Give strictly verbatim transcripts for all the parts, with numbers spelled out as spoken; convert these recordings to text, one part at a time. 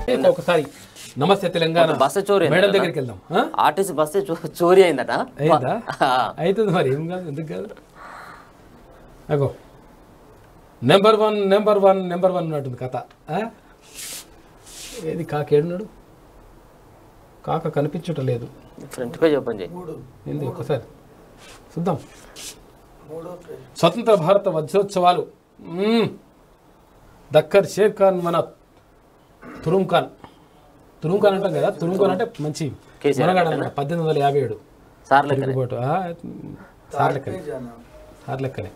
ఒకసారి నమస్తే తెలంగాణ బస్సు చోరీ మేడం దగ్గరికి వెళ్దాం. ఆర్టీసీ బస్సు చోరీ అయిందట. అయిందా? అవుతుంది మరి, ఏం కాదు, ఎందుకు కాదు. అగో number one number one number one ఉన్నట్టుంది కథ. ఏది కాక ఏడున్నాడు? కాక కనిపించటం లేదు. ఫ్రంట్ పేజ్ ఓపెన్ చేయి. ఏంది ఒకసారి చూద్దాం. స్వతంత్ర భారత వజ్రోత్సవాలు. దక్కర్ షేర్ ఖాన్ మన తురుం ఖాన్ తురుం ఖాన్ అంటాం కదా. తురుం ఖాన్ అంటే మంచి మనగాడు అన్నమాట. పద్దెనిమిది వందల యాభై ఏడు సార్ లెక్కనే సార్ లెక్కనే సార్ లెక్కనే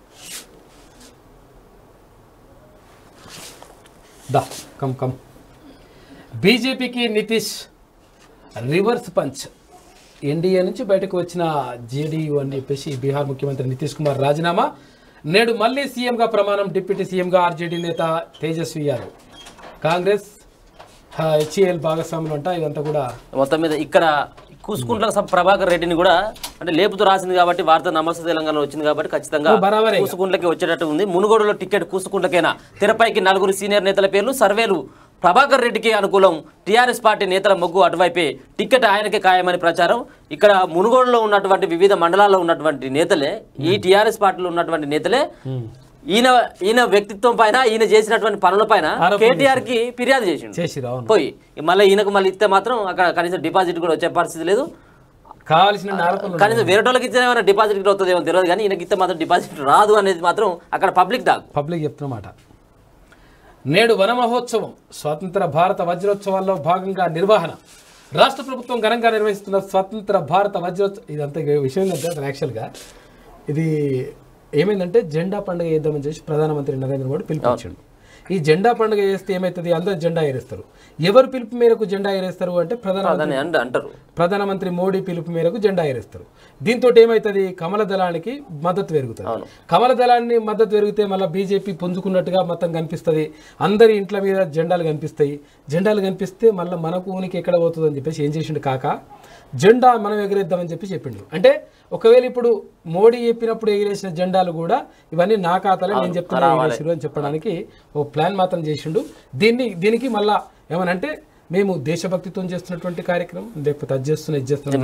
దా కమ్ కమ్. బీజేపీకి నితీష్ రివర్స్ పంచ్. ఎన్డీఏ నుంచి బయటకు వచ్చిన జేడీయూ అని చెప్పేసి బీహార్ ముఖ్యమంత్రి నితీష్ కుమార్ రాజీనామా. నేడు మళ్ళీ సీఎంగా ప్రమాణం. డిప్యూటీ సీఎంగా ఆర్జేడీ నేత తేజస్వి యాదవ్. కాంగ్రెస్ హెచ్ఏఎల్ భాగస్వాములు అంట. ఇదంతా కూడా మొత్తం మీద ఇక్కడ కూసుకుంట్ల ప్రభాకర్ రెడ్డిని కూడా అంటే లేపుతూ రాసింది కాబట్టి వార్త నమస్తే తెలంగాణ వచ్చింది కాబట్టి ఖచ్చితంగా కూసుకుంట్లకి వచ్చేటట్టు ఉంది. మునుగోడులో టికెట్ కూసుకుంట్లకైనా. తెరపైకి నలుగురు సీనియర్ నేతల పేర్లు. సర్వేలు ప్రభాకర్ రెడ్డికి అనుకూలం. టీఆర్ఎస్ పార్టీ నేతల మొగ్గు అటువైపే. టికెట్ ఆయనకే ఖాయమని ప్రచారం. ఇక్కడ మునుగోడులో ఉన్నటువంటి వివిధ మండలాల్లో ఉన్నటువంటి నేతలే, ఈ టీఆర్ఎస్ పార్టీలో ఉన్నటువంటి నేతలే ఈయన ఈయన వ్యక్తిత్వం పైన, ఈయన చేసినటువంటి పనుల పైన కేటీఆర్ కి ఫిర్యాదు చేసిండు పోయి. మళ్ళీ ఈయనకు మళ్ళీ ఇస్తే మాత్రం అక్కడ కనీసం డిపాజిట్ కూడా వచ్చే పరిస్థితి లేదు. కావాల్సిన కనీసం వేరే వాళ్ళకి ఇచ్చిన ఏమైనా డిపాజిట్ వస్తుందేమో తెలియదు, కానీ ఈయనకి ఇస్తే మాత్రం డిపాజిట్ రాదు అనేది మాత్రం అక్కడ పబ్లిక్ దాకా పబ్లిక్ చెప్తున్నమాట. నేడు వన మహోత్సవం. స్వతంత్ర భారత వజ్రోత్సవాల్లో భాగంగా నిర్వహణ. రాష్ట్ర ప్రభుత్వం ఘనంగా నిర్వహిస్తున్న స్వతంత్ర భారత వజ్రోత్సవం. ఇదంతా విషయం ఏంటంటే యాక్చువల్గా ఇది ఏమైందంటే జెండా పండుగ చేద్దామని చెప్పి ప్రధానమంత్రి నరేంద్ర మోడీ పిలుపునిచ్చాడు. ఈ జెండా పండుగ చేస్తే ఏమవుతుంది, అందరూ జెండా ఎగరేస్తారు. ఎవరు పిలుపు మేరకు జెండా ఎగరేస్తారు అంటే ప్రధానమంత్రి అంటారు. ప్రధానమంత్రి మోడీ పిలుపు మేరకు జెండా ఎగరేస్తారు. దీంతో ఏమవుతుంది, కమల దళానికి మద్దతు పెరుగుతుంది. కమల దళాన్ని మద్దతు పెరిగితే మళ్ళీ బీజేపీ పుంజుకున్నట్టుగా మొత్తం కనిపిస్తుంది. అందరి ఇంట్ల మీద జెండాలు కనిపిస్తాయి. జెండాలు కనిపిస్తే మళ్ళీ మనకు ఊనికి ఎక్కడ పోతుంది అని చెప్పేసి ఏం చేసిండు కాక, జెండా మనం ఎగరేద్దామని చెప్పి చెప్పిండు. అంటే ఒకవేళ ఇప్పుడు మోడీ చెప్పినప్పుడు ఎగిరేసిన జెండాలు కూడా ఇవన్నీ నా ఖాతాలో నేను చెప్తున్నా ఎగిరేసారు అని చెప్పడానికి ఓ ప్లాన్ మాత్రం చేసిండు. దీన్ని దీనికి మళ్ళా ఏమనంటే మేము దేశభక్తితో చేస్తున్నటువంటి కార్యక్రమం, లేకపోతే అది చేస్తున్నా ఇది చేస్తున్నాం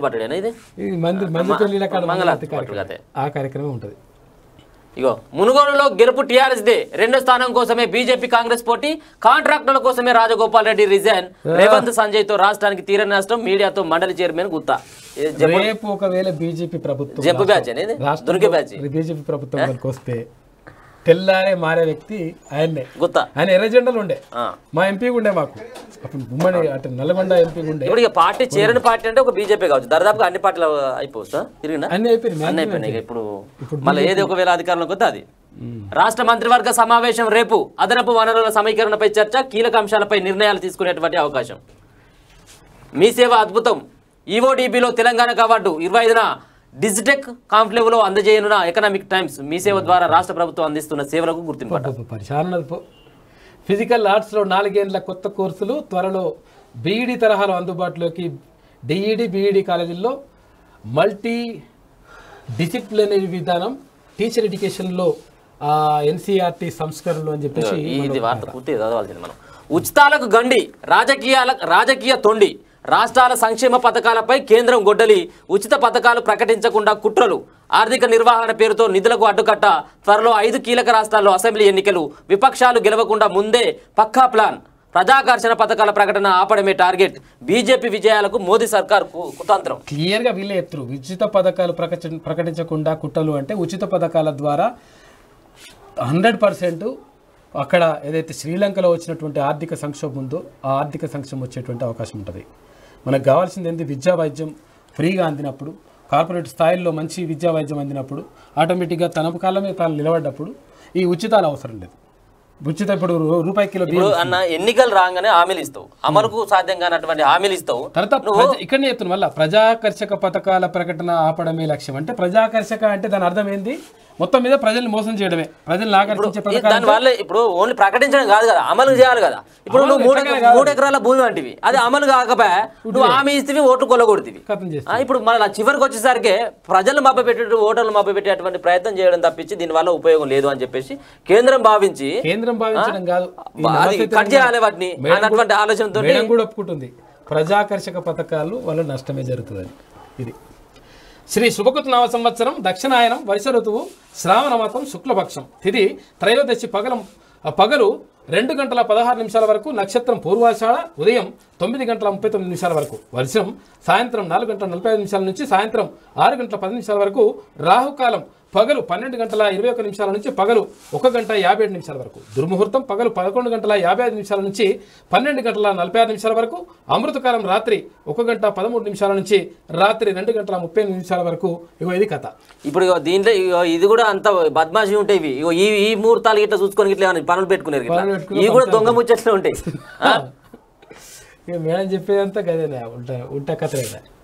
మంది మంది పెళ్లిల ఆ కార్యక్రమం ఉంటుంది. ఇగో మునుగోడులో గెలుపు టీఆర్ఎస్ దే. రెండో స్థానం కోసమే బీజేపీ కాంగ్రెస్ పోటీ. కాంట్రాక్టుల కోసమే రాజగోపాల్ రెడ్డి రిజైన్. రేవంత్ సంజయ్ తో రాష్ట్రానికి తీర నష్టం. మీడియాతో మండలి చైర్మన్ గుత్తా. రేపు ఒకవేళ బీజేపీ ప్రభుత్వం జంపు బ్యాచ్ అనేది దొరికే బ్యాచ్ బీజేపీ ప్రభుత్వం వస్తే తెల్లారే మారే వ్యక్తి ఆయన్నే. గుత్తా ఆయన ఎర్ర జెండాలు ఉండే మా ఎంపీ ఉండే, మాకు అప్పుడు ఉమ్మడి అంటే నల్గొండ ఎంపీ ఉండే. ఇప్పుడు ఇక పార్టీ చేరని పార్టీ అంటే ఒక బీజేపీ కావచ్చు. దాదాపుగా అన్ని పార్టీలు అయిపోవచ్చా తిరిగినా అన్ని అయిపోయింది అన్ని అయిపోయినాయి. ఇప్పుడు మళ్ళీ ఏది ఒకవేళ అధికారంలోకి వస్తే అది. రాష్ట్ర మంత్రివర్గ సమావేశం రేపు. అదనపు వనరుల సమీకరణపై చర్చ. కీలక అంశాలపై నిర్ణయాలు తీసుకునేటువంటి అవకాశం. మీ సేవ అద్భుతం. ఈఓడిబిలో తెలంగాణకు అవార్డు. ఇరవై ఐదున డిజిటెక్ కాంక్లేవ్ లో అందజేయనున్న ఎకనామిక్ టైమ్స్. మీ సేవ ద్వారా రాష్ట్ర ప్రభుత్వం అందిస్తున్న సేవలకు గుర్తింపు. ఫిజికల్ ఆర్ట్స్లో నాలుగేళ్ల కొత్త కోర్సులు త్వరలో బీఈడి తరహాలో అందుబాటులోకి. డిఈడి బీఈడి కాలేజీల్లో మల్టీ డిసిప్లినరీ విధానం. టీచర్ ఎడ్యుకేషన్లో ఎన్సీఆర్టీ సంస్కరణలు అని చెప్పేసి ఇది వార్త పూర్తిగా చదవాల్సింది మనం. ఉచితాలకు గండి. రాజకీయాల రాజకీయ తొండి. రాష్ట్రాల సంక్షేమ పథకాలపై కేంద్రం గొడ్డలి. ఉచిత పథకాలు ప్రకటించకుండా కుట్రలు. ఆర్థిక నిర్వహణ పేరుతో నిధులకు అడ్డుకట్ట. త్వరలో ఐదు కీలక రాష్ట్రాల్లో అసెంబ్లీ ఎన్నికలు. విపక్షాలు గెలవకుండా ముందే పక్కా ప్లాన్. ప్రజాకర్షణ పథకాల ప్రకటన ఆపడమే టార్గెట్. బీజేపీ విజయాలకు మోదీ సర్కార్ కుతంత్రం. క్లియర్గా వీళ్ళే ఎత్తురు. ఉచిత పథకాలు ప్రకటించకుండా కుట్రలు అంటే ఉచిత పథకాల ద్వారా హండ్రెడ్ పర్సెంట్ అక్కడ ఏదైతే శ్రీలంకలో వచ్చినటువంటి ఆర్థిక సంక్షోభం ఉందో ఆ ఆర్థిక సంక్షోభం వచ్చేటువంటి అవకాశం ఉంటుంది. మనకు కావాల్సింది ఏంటి, విద్యా వైద్యం ఫ్రీగా అందినప్పుడు, కార్పొరేట్ స్థాయిల్లో మంచి విద్యా వైద్యం అందినప్పుడు, ఆటోమేటిక్గా తన కాలమే తాను నిలబడ్డప్పుడు ఈ ఉచితాలు అవసరం లేదు. ఉచిత ఇప్పుడు రూపాయి కిలో అన్న ఎన్నికలు రాగానే హామీలు ఇస్తావు, అమలుకు సాధ్యం కానటువంటి హామీలు ఇస్తావు. తర్వాత ఇక్కడనే చెప్తున్నా మళ్ళీ ప్రజాకర్షక పథకాల ప్రకటన ఆపడమే లక్ష్యం. అంటే ప్రజాకర్షక అంటే దాని అర్థం ఏంది, మొత్తం మీద ప్రజల్ని మోసం చేయడమే, ప్రజల్ని ఆకర్షించే పథకాలు. దాని వల్ల ఇప్పుడు ఓన్లీ ప్రకటించడం కాదు కదా, అమలు చేయాలి కదా. ఇప్పుడు నువ్వు మూడు మూడు ఎకరాల భూమి అంటివి, అది అమలు కాకపోయా నువ్వు హామీ ఇస్తేవి ఓట్లు కొల్లగొడుతుంది. ఇప్పుడు మన చివరికి వచ్చేసరికి ప్రజలు మభ్య పెట్టే ఓటర్లు మభ్య పెట్టేటువంటి ప్రయత్నం చేయడం తప్పించి దీనివల్ల ఉపయోగం లేదు అని చెప్పేసి కేంద్రం భావించి కేంద్రం భావించడం కాదు, కట్ చేయాలి వాటిని అన్నటువంటి ఆలోచనతో కూడా ఒప్పుకుంటుంది. ప్రజాకర్షక పథకాలు వల్ల నష్టమే జరుగుతుందని. ఇది శ్రీ శుభకృత నామ సంవత్సరం దక్షిణాయనం వర్ష ఋతువు శ్రావణ మాసం శుక్లపక్షం తిథి త్రయోదశి పగలం పగలు రెండు గంటల పదహారు నిమిషాల వరకు, నక్షత్రం పూర్వాషాఢ ఉదయం తొమ్మిది గంటల ముప్పై తొమ్మిది నిమిషాల వరకు, వర్షం సాయంత్రం నాలుగు గంటల నలభై ఐదు నిమిషాల నుంచి సాయంత్రం ఆరు గంటల పది నిమిషాల వరకు, రాహుకాలం పగలు పన్నెండు గంటల ఇరవై ఒక్క నిమిషాల నుంచి పగలు ఒక గంట యాభై ఏడు నిమిషాల వరకు, దుర్ముహూర్తం పగలు పదకొండు గంటల యాభై ఐదు నిమిషాల నుంచి పన్నెండు గంటల నలభై ఆరు నిమిషాల వరకు, అమృతకాలం రాత్రి ఒక గంట పదమూడు నిమిషాల నుంచి రాత్రి రెండు గంటల ముప్పై నిమిషాల వరకు. ఇగో ఇది కథ. ఇప్పుడు దీంట్లో ఇది కూడా అంత బద్మాషి ఉంటాయి. ఇగో ఈ ఈ ముహూర్తాలు ఇట్లా చూసుకొని ఇట్లా పనులు పెట్టుకునేది, ఇవి కూడా దొంగ ముచ్చట్లు ఉంటాయి. మేడం చెప్పేదంతా గదేనా ఉంటా ఉంటా కథ.